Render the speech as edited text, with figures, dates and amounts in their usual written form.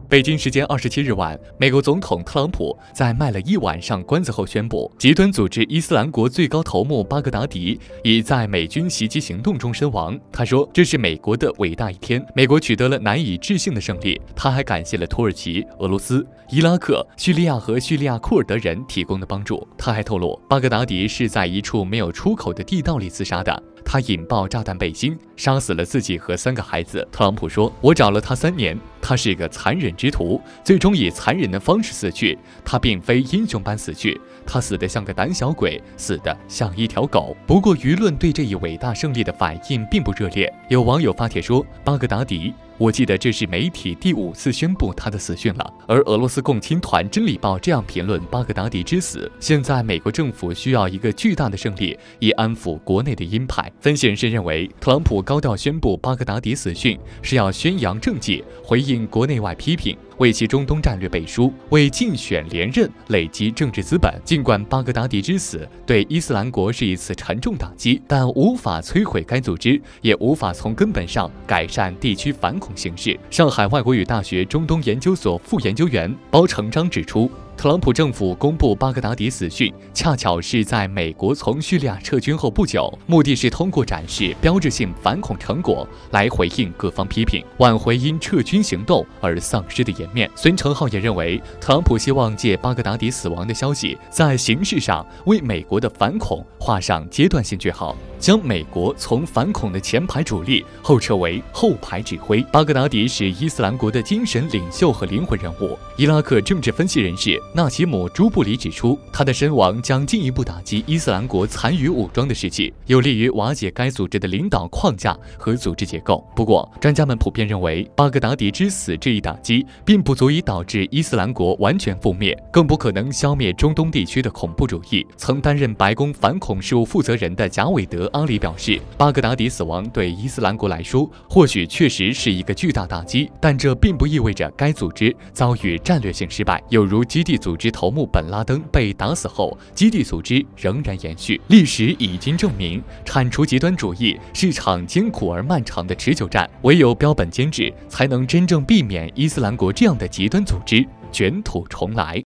北京时间27日晚，美国总统特朗普在卖了一晚上关子后宣布，极端组织伊斯兰国最高头目巴格达迪已在美军袭击行动中身亡。他说：“这是美国的伟大一天，美国取得了难以置信的胜利。”他还感谢了土耳其、俄罗斯、伊拉克、叙利亚和叙利亚库尔德人提供的帮助。他还透露，巴格达迪是在一处没有出口的地道里自杀的。他引爆炸弹背心，杀死了自己和3个孩子。特朗普说：“我找了他3年，他是个残忍之徒，最终以残忍的方式死去。他并非英雄般死去，他死得像个胆小鬼，死得像一条狗。”不过，舆论对这一伟大胜利的反应并不热烈。有网友发帖说：“巴格达迪，我记得这是媒体第5次宣布他的死讯了。”而俄罗斯共青团《真理报》这样评论巴格达迪之死：“现在美国政府需要一个巨大的胜利，以安抚国内的鹰派。”分析人士认为，特朗普高调宣布巴格达迪死讯，是要宣扬政绩，回应国内外批评，为其中东战略背书，为竞选连任累积政治资本。尽管巴格达迪之死对伊斯兰国是一次沉重打击，但无法摧毁该组织，也无法从根本上改善地区反恐形势。上海外国语大学中东研究所副研究员包成章指出，特朗普政府公布巴格达迪死讯，恰巧是在美国从叙利亚撤军后不久，目的是通过展示标志性反恐成果来回应各方批评，挽回因撤军行动而丧失的颜面。孙成浩也认为，特朗普希望借巴格达迪死亡的消息，在形式上为美国的反恐画上阶段性句号，将美国从反恐的前排主力后撤为后排指挥。巴格达迪是伊斯兰国的精神领袖和灵魂人物。伊拉克政治分析人士纳奇姆·朱布里指出，他的身亡将进一步打击伊斯兰国残余武装的士气，有利于瓦解该组织的领导框架和组织结构。不过，专家们普遍认为，巴格达迪之死这一打击并不足以导致伊斯兰国完全覆灭，更不可能消灭中东地区的恐怖主义。曾担任白宫反恐事务负责人的贾韦德·阿里表示，巴格达迪死亡对伊斯兰国来说或许确实是一个巨大打击，但这并不意味着该组织遭遇战略性失败。有如基地组织头目本拉登被打死后，基地组织仍然延续。历史已经证明，铲除极端主义是场艰苦而漫长的持久战，唯有标本兼治，才能真正避免伊斯兰国这样的极端组织卷土重来。